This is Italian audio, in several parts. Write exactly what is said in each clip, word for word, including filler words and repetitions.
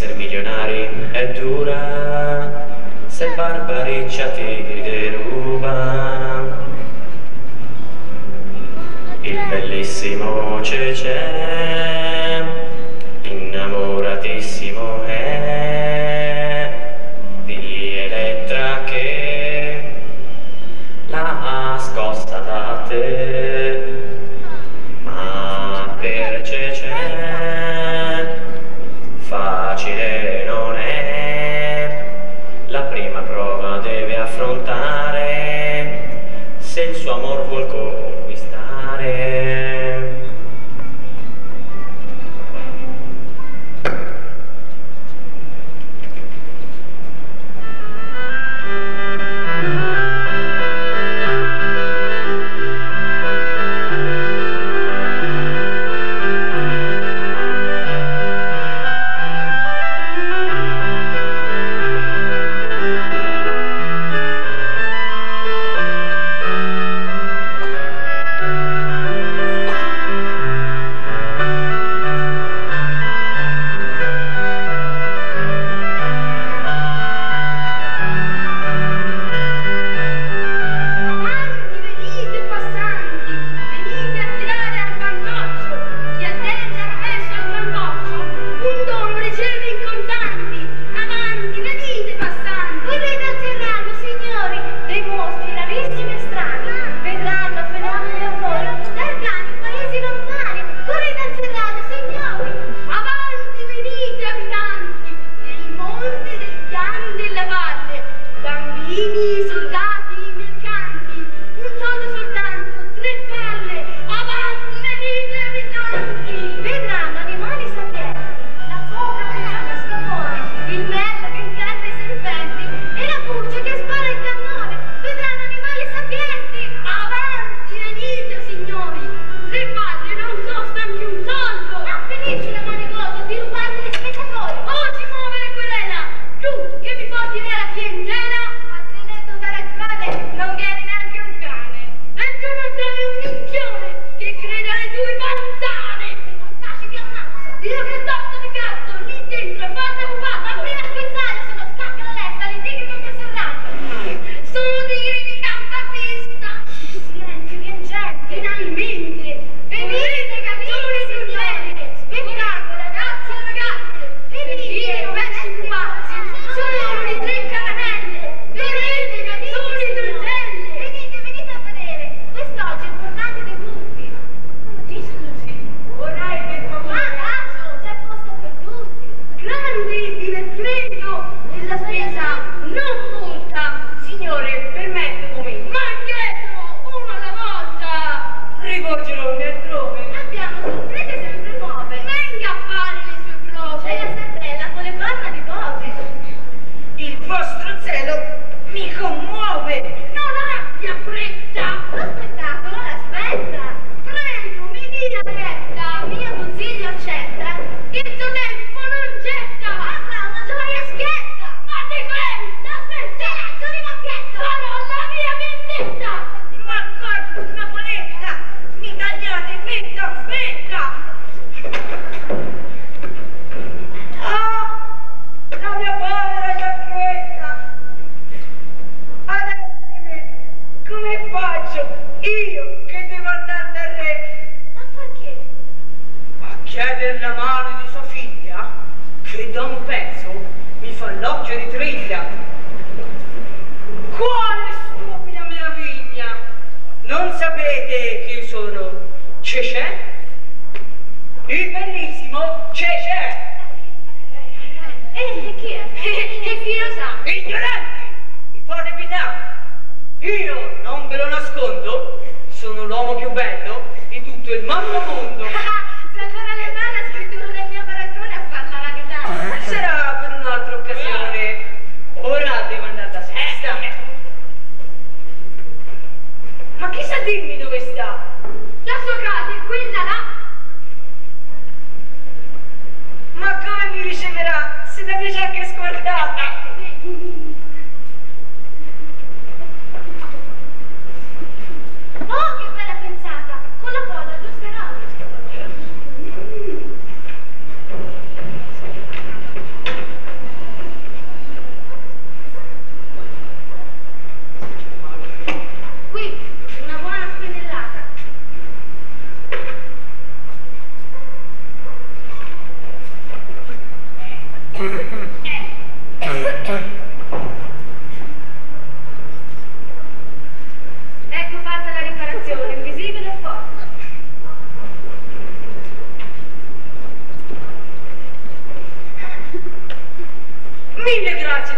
Essere milionari è dura se Barbariccia ti deruba. Il bellissimo Cece, innamoratissimo è di Elettra che l'ha scossa da te. Ma per Cece facile non è, la prima prova deve affrontare se il suo amor vuol conquistare.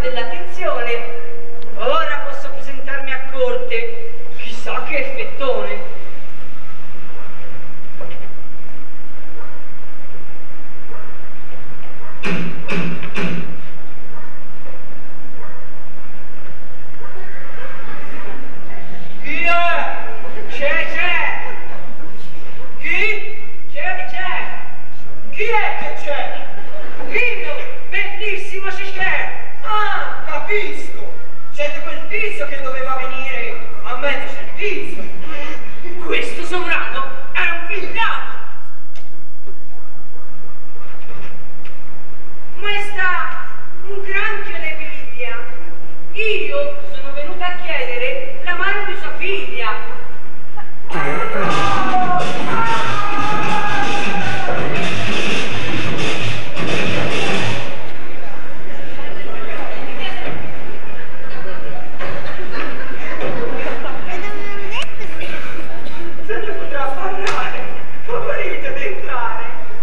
dell'attenzione. Ora posso presentarmi a corte. Chissà che effettone. Chi è? C'è, c'è! Chi? C'è, c'è! Chi è che c'è? Io! Bellissimo se c'è! Ah, capisco! Siete quel tizio che doveva venire a me di servizio! Questo sovrano è un villano! Maestà, un granchio le piglia! Io sono venuta a chiedere la mano di sua figlia! Se ne potrà parlare, favorite ad entrare.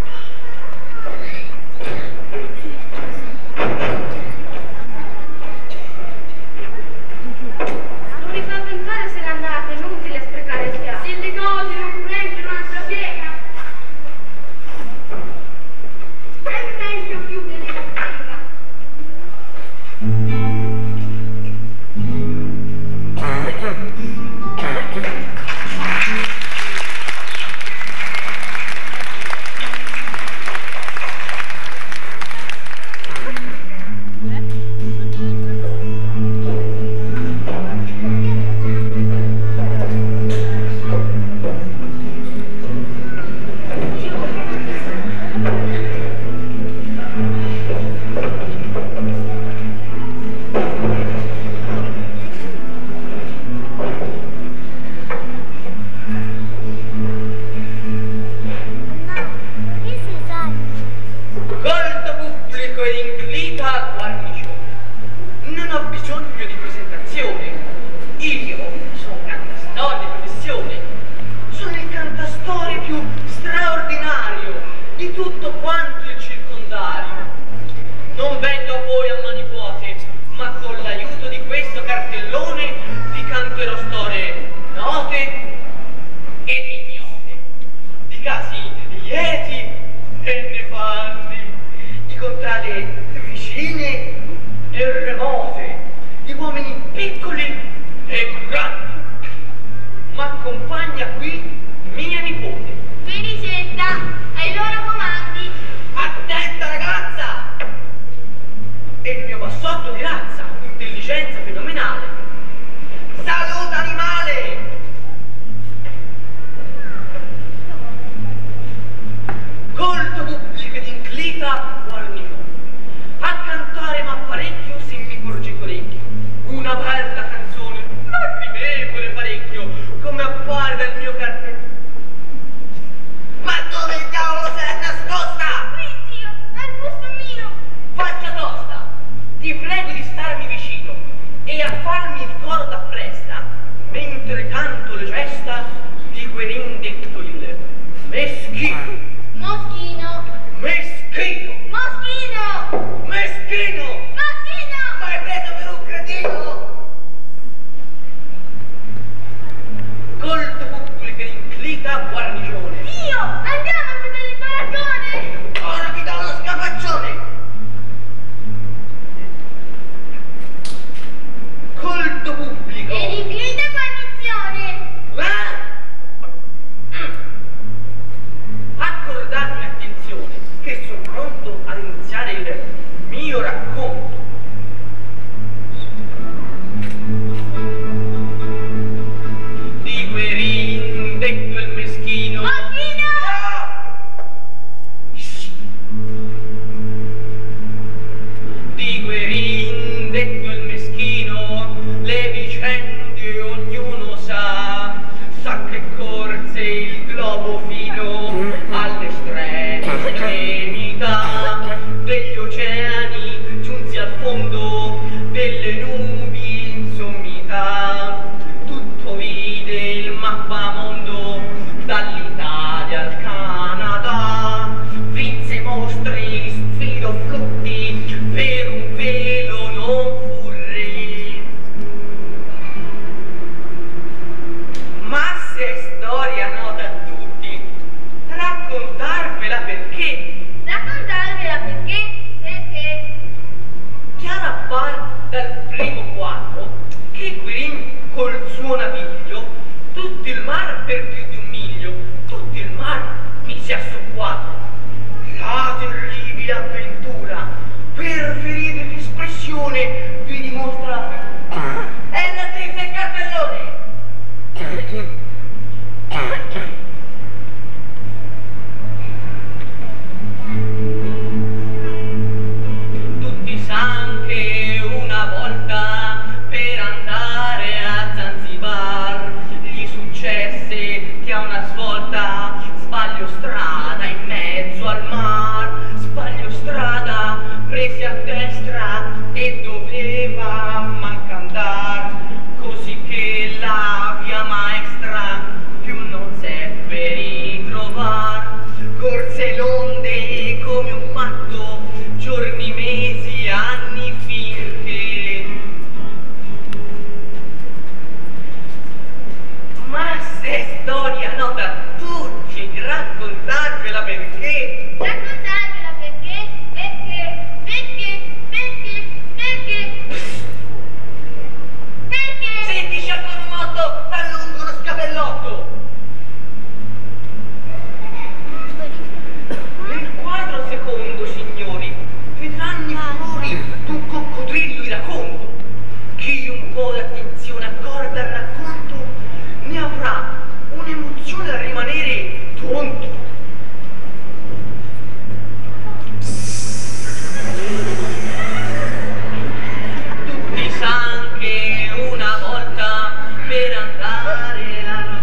Non mi fa pensare se ne andate, inutile sprecare il fiato. Se le cose non prendono un'altra piega, è meglio più che le spiega. Colto pubblico ed inclita guarnigione. Non ho bisogno di presentazione. Io sono un cantastore di professione. Sono il cantastore più straordinario di tutto quanto il circondario. Non vengo a voi a mani vuote, ma con l'aiuto di questo cartellone vi canterò storie note ed ignote, di casi lieti e nefandi, di contrade vicine e remote, di uomini piccoli e grandi. Ma accompagna qui mia nipote. Felicetta, ai loro comandi. Attenta ragazza! E il mio bassotto di razza, intelligenza fenomenale. Salute animale! Colto pubblico ed inclita guarnigione. A cantare ma parecchio se mi porgete orecchio. Una bella canzone, lacrimevole parecchio, come appare dal mio cartello. Ma dove il diavolo se l'è nascosta? Qui, zio, è il busto mio. Faccia tosta, ti prego di starmi vicino e a farmi il coro da presta, mentre canto le gesta di Guerin detto il meschino. Moschino. Meschino! Moschino. Meschino! Moschino. Ma hai preso per un cretino? Colto pubblico ed inclita guarnigione. Zio, andiamo a vedere il baraccone. Ora vi do uno scapaccione. Colto pubblico. E l'inclita guarnizione. Ma? Mm. Accordatemi attenzione, che sono pronto ad iniziare il mio racconto. Di Guerin detto il meschino. Moschino. Shh. Di Guerin detto il meschino, le vicende ognuno sa, sa che corse il globo fino all'estremità. giorni, mesi, anni, finché... Ma se storia nota a tutti, raccontarvela perché... Raccontarvela perché? Perché? Perché? Perché? Perché? Perché? Se dici a con un motto, t'allungo lo scapellotto! Nel quadro secondo, signori, vedranno fuori d'un coccodrillo iracondo. Chi un po' d'attenzione accorda al racconto ne avrà un'emozione a rimanere tonto. Tutti san che una volta per andare a...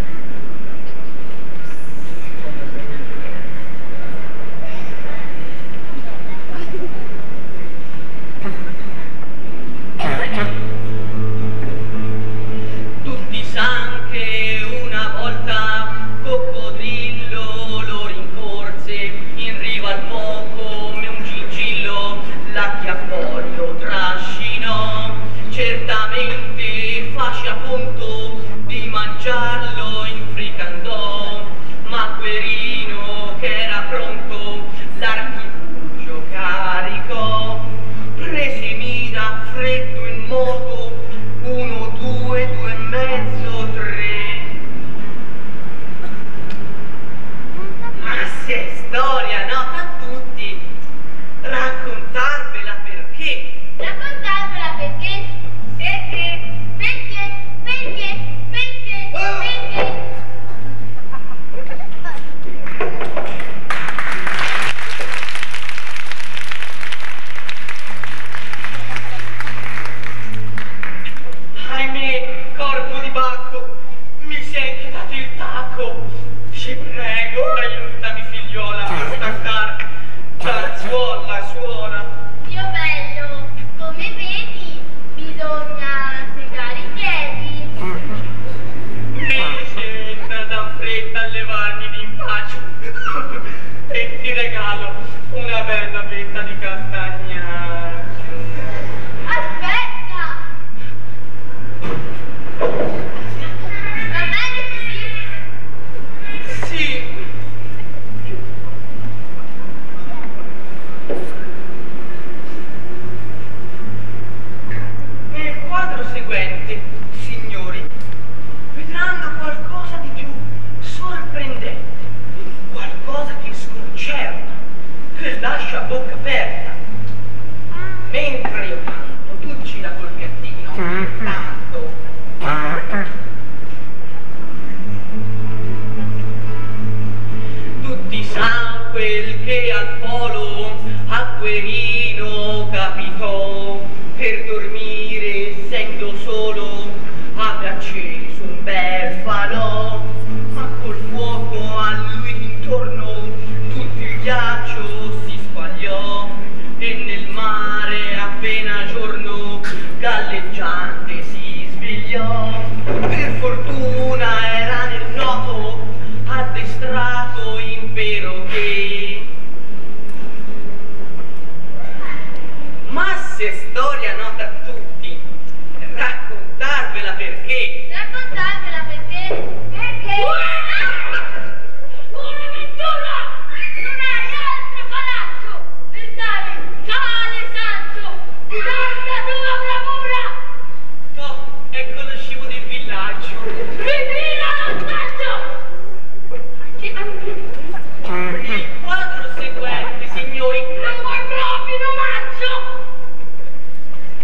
Tutti san che una volta coccodrillo lo rincorse in riva al Po come un gingillo, la chiappò, lo trascinò, certamente faccia conto di mangiarlo, infricandò, ma Querino che era pronto l'archibugio caricò, prese mira freddo in moto, uno, due, due e mezzo, tre. Ma se è storia nota a tutti, raccontarvela perché? Raccontarvela perché? Perché? Perché? Perché? Perché? Oh! Perché? Ahimè, corpo di bacco, mi si è inchietato il tacco. Ci prego, aiutami figliola a staccare. Cazzuola, suona. Dio bello, come vedi, bisogna segare i piedi. Mi senta da fretta a levarmi d'impaccio. E ti regalo una bella fetta di castagnaggio. Aspetta! Va bene così? Sì. Nel quadro seguente, signori, vedranno qualcosa di più sorprendente, qualcosa che sconcerta, che lascia a bocca aperta. Mentre io canto, tu gira col piattino, tanto. Tutti san quel che al polo a Querino capitò, per dormire essendo solo abbia acceso un bel falò, ma col fuoco a lui intorno tutto il ghiaccio si squagliò, e nel mare appena giorno galleggiante si svegliò. Per fortuna era nel noto addestrato impero che... Ma se storia nota a tutti, raccontarvela perché... Raccontarvela perché? Perché? Buonaventura! Non hai altro palazzo per dare tale saggio di tanta tua bravura! No, è conoscivo del villaggio. Ritira l'ostaggio! Il quadro seguente, signori, Non vuoi proprio un omaggio?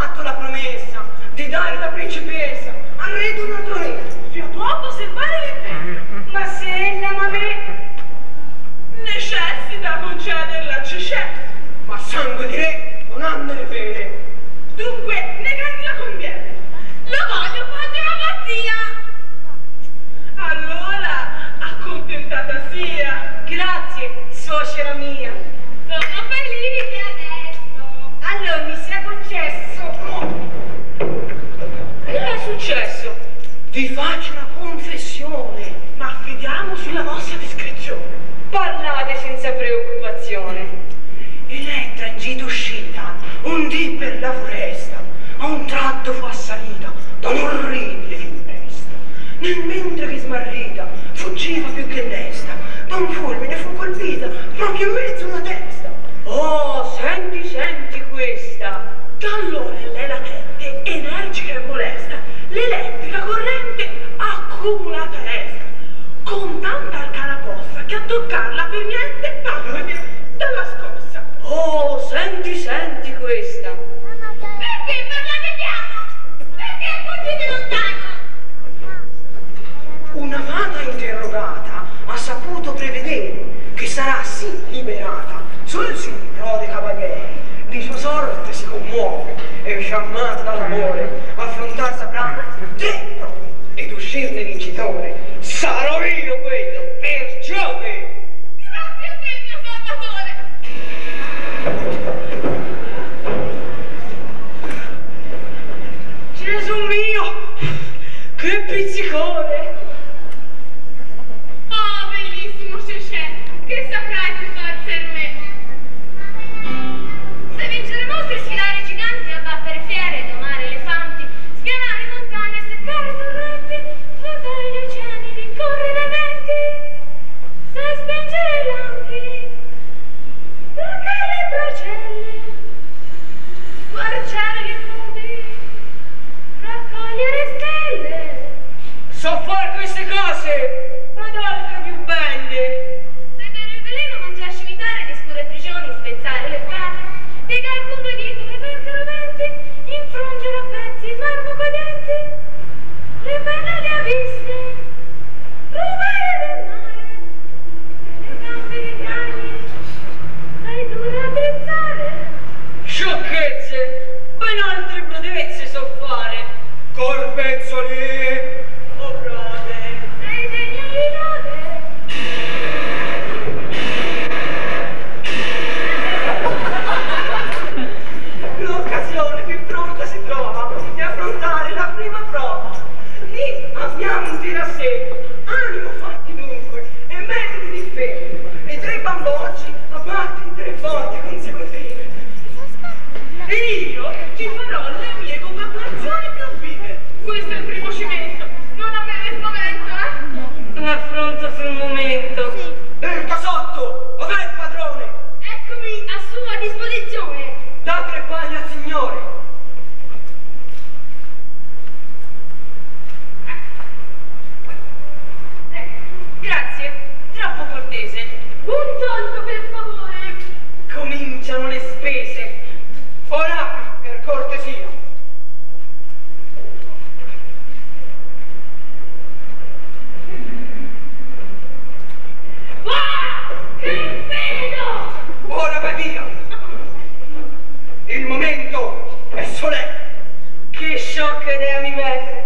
fatto la promessa di dare la principessa al re donatore. Io può osservare l'impegno, ma se ella ma me necessita concederla a Cecè. Ma sangue di re non hanno le fede. Dunque, negarla conviene. Lo voglio fare una pazzia. Allora, accontentata sia. Grazie, suocera mia. Sono felice adesso. Allora mi sia concesso. Che è successo? Vi faccio una confessione, ma affidiamo sulla vostra discrezione. Parlate senza preoccupazione. Elettra in gita uscita, un dì per la foresta, a un tratto fu assalita da un'orribile tempesta. Nel mentre che smarrita fuggiva più che lesta, da un fulmine fu colpita proprio in mezzo alla testa. Oh, senti, senti questa. Da allora lei la tende, energica e molesta, l'elettrica corrente accumulata resta, con tanta arcana posta che a toccarla per niente pagare dalla scossa. Oh, senti, senti questa. Perché parlate piano? Perché fuggite lontano? Una fata interrogata ha saputo prevedere che sarà sì liberata. Sul sì prode cavalieri, di sua sorte si commuove e sciammata dall'amore, affrontar saprà tre prove ed uscirne vincitore. Sarò io quello, per Giove! Grazie a te, mio salvatore. Gesù mio, che pizzicone! Oh, bellissimo Cecè, che saprai tu far per me? Se vincere mostri, sfidare i giganti, abbattere fiere, domare elefanti, spianare montagne, seccare torrenti, svuotare gli oceani, rincorrere venti, sai spingere i lampi, placare i procelle, squarciare gli nudi, raccogliere stelle. So fare queste cose, ma altre più belle. Se bere il veleno, mangiare scimitare, discurre prigioni, spezzare le sbarre, piegare con due dita le venti roventi, infrungere a pezzi, marmo coi denti, le penne di abissi, rubare del mare, le gambe di cani, sai tu raddrizzare. Sciocchezze, ben altre prodezze so fare. Corpezzoli, oh brode! Sei degno di lode. L'occasione più pronta si trova di affrontare la prima prova. Lì abbiamo un tirassegno, animo fatti dunque e metodi di difesa. E tre bambocci a batti tre volte consecutive. E io ci farò le mie congratulazioni più vive. Questo è il primo cimento. Non avere spavento, eh? Un affronto sul momento. Eh, casotto, dov'è il padrone? Eccomi a sua disposizione. Da tre palle al signore. Eh, grazie, troppo cortese. Un tolto, per favore. Cominciano le spese. Ora, per cortesia. Ah! Che vedo! Ora vai via. Il momento è solenne. Che sciocca idea mi mette.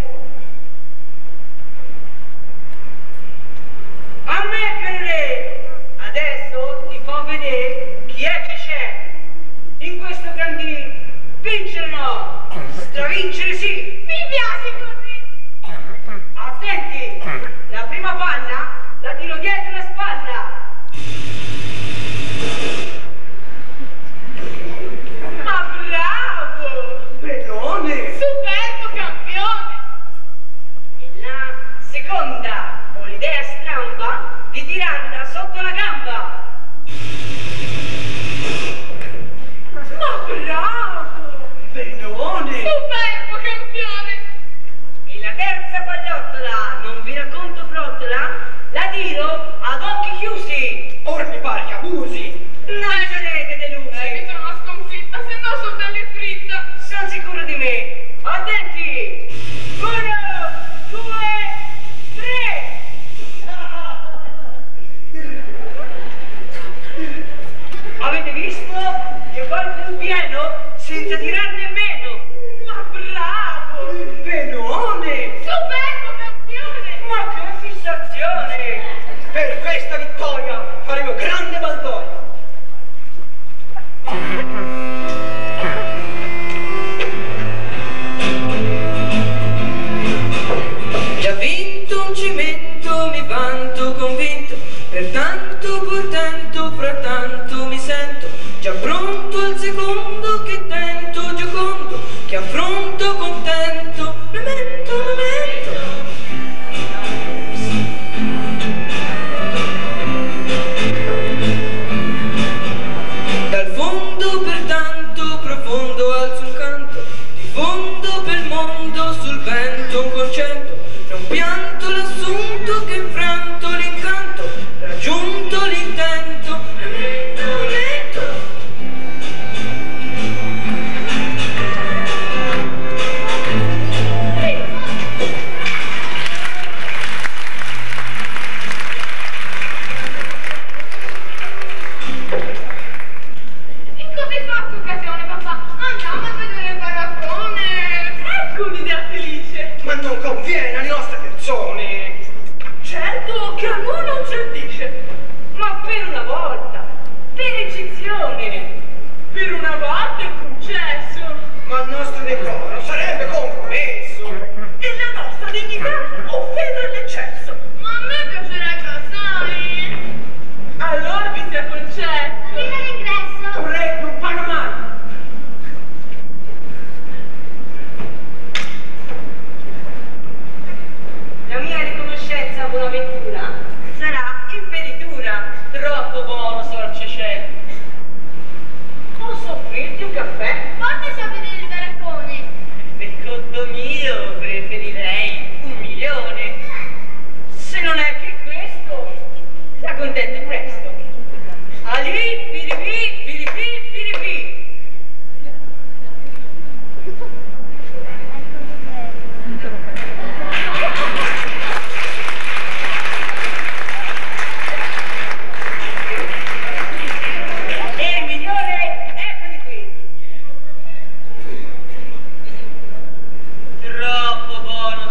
A me per re. Adesso ti fa vedere chi è che c'è. In questo grandino. Vincere no. Stravincere sì. Mi piace così. Attenti. La prima palla la tiro dietro la spalla. Ma bravo! Benone. Superbo campione! E la seconda ho l'idea stramba di tirarla sotto la gamba. Ma bravo! Benone. Superbo campione! E la terza pagliottola, non vi racconto frottola, la tiro ad occhi chiusi. Ora mi pare che abusi. Non sarete Eh, delusi. che sono una sconfitta, se no sono delle fritta! Sono sicuro sicuro di me. Attenti! Uno, due, tre! Avete visto? Che colpo in pieno senza tirar nemmeno. Ma bravo! Benone! Superbo campione! Ma che fissazione! Per questa vittoria faremo grande baldoria! Già vinto un cimento, mi vanto convinto, pertanto portento, frattanto mi sento, già pronto al secondo che tento giocondo, che affronto contento, memento, memento. Dal fondo pertanto profondo alzo un canto, di fondo per il mondo sul vento un concetto, non pianto l'assunto che infranto l'incanto, raggiunto l'intento, memento, memento. In così fatto occasione, papà, andiamo a vedere il baraccone. Ecco un'idea felice. Ma non conviene alle nostre persone! Certo che a noi non certisce, ma per una volta, per eccezione, per una volta è concesso. Ma il nostro decoro sarebbe compromesso! E la nostra dignità offende all'eccesso. Ma a me piacerebbe assai. Allora vi sia concesso. Viva l'ingresso! Un re non paga mai! La mia riconoscenza a Bonaventura sarà imperitura. Troppo buono, Sor Cecè. Posso offrirti un caffè? Portaci a vedere il baraccone. Per conto mio preferirei un milione. Se non è che questo, si accontenti presto. Ali, piripi, piripi, piripi. E il milione, eccoli qui. Troppo buono,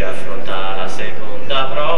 affronta la seconda prova.